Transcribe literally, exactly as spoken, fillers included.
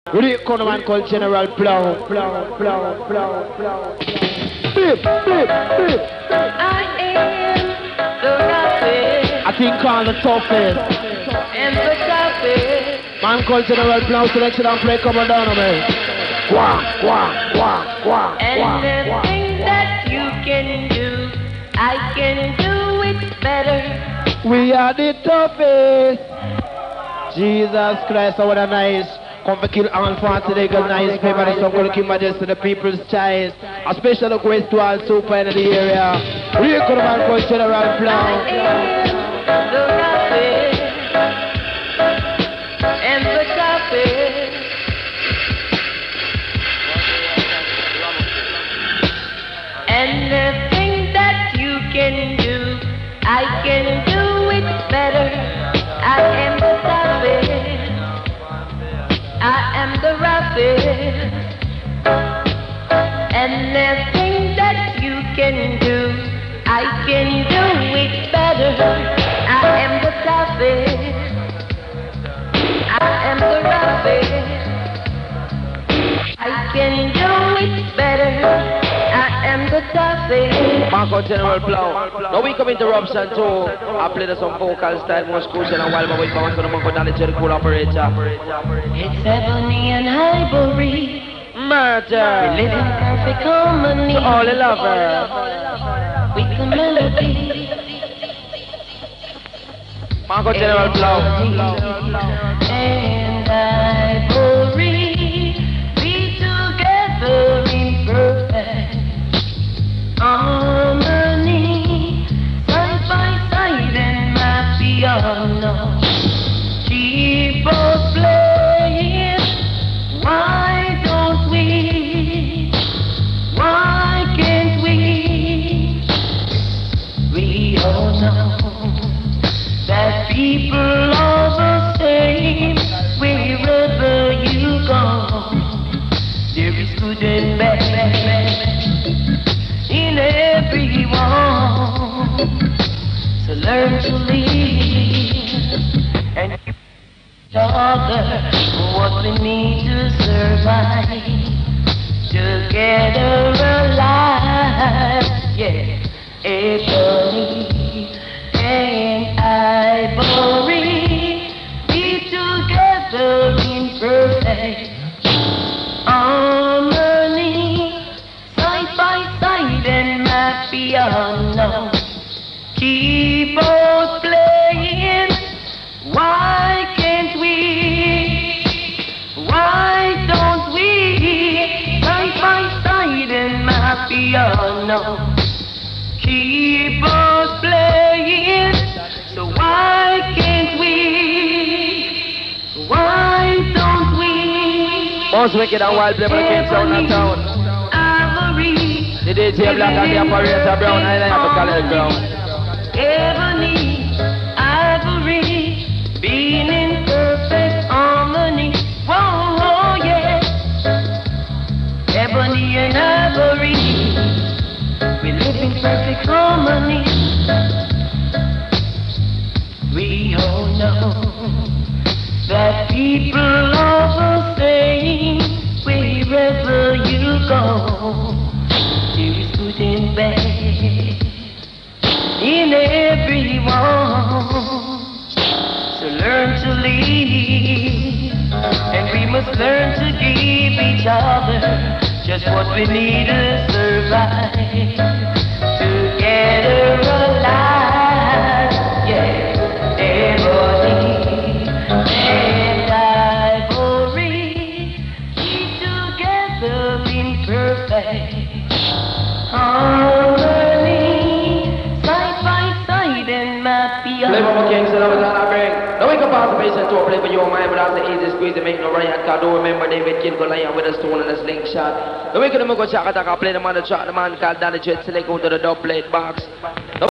What do you call a man called General Plow? Plow, plow, plow, plow. Beep, beep, beep. I am the roughest. I think called the toughest. And the toughest. Man called General Plow, selection and play, come on down, man. Wah, wah, wah, wah, and wah, the wah. thing that you can do, I can do it better. We are the toughest. Jesus Christ, what a nice. Come for kill all fancy niggas, nice paper, the song gonna keep majesty to the people's choice. A special request to all super in the area. Real good man called General Plow. I am the roughest and the toughest. And the thing that you can do, I can do it better. I am the toughest. I am the roughest, and the thing that you can do, I can do it better. I am the toughest, I am the roughest, I can do it better. I am the toughest. Marco General Plow. Now we come interruption too. I play some vocal style, most crucial and while we bounce to the Marco Danny Jerry cool operator. It's ebony and ivory. Murder. We live in perfect harmony. To all the lovers. With the melody. Marco General Plow. And ivory. We together in perfect harmony, side by side and my piano. Keep us playing. Why don't we? Why can't we? We all know that people are the same wherever you go. There is good and bad in everyone, so learn to live and give each other what we need to survive, together alive. Yeah, ebony and ivory, be together in perfect harmony, side by side and my piano. Keep on playing. Why can't we? Why don't we? Side by side and my piano. Keep on playing. So why can't we? Why don't we? Most wicked and wild play for the King Sound and Town. The D J Black and the operator Brown, I like to call it Brown. Ebony, ivory, being in perfect harmony. Whoa, whoa, yeah. Ebony and ivory, we live in perfect harmony. We all know that people are the same wherever you go. There is good and bad in everyone, so learn to live, and we must learn to give each other just what we need to survive, together alive. Yeah, ebony and ivory, keep together in perfect harmony, side by side and my piano. Play for my King, so that was all I bring. Now we can pass the patient to a play for your mind, but that's the easiest squeeze to make no riot. Cause don't remember David King Goliath with a stone and a slingshot. Now we can go check out, I play the man, the track, the man called Danny Jet, select go to the dub plate box. Now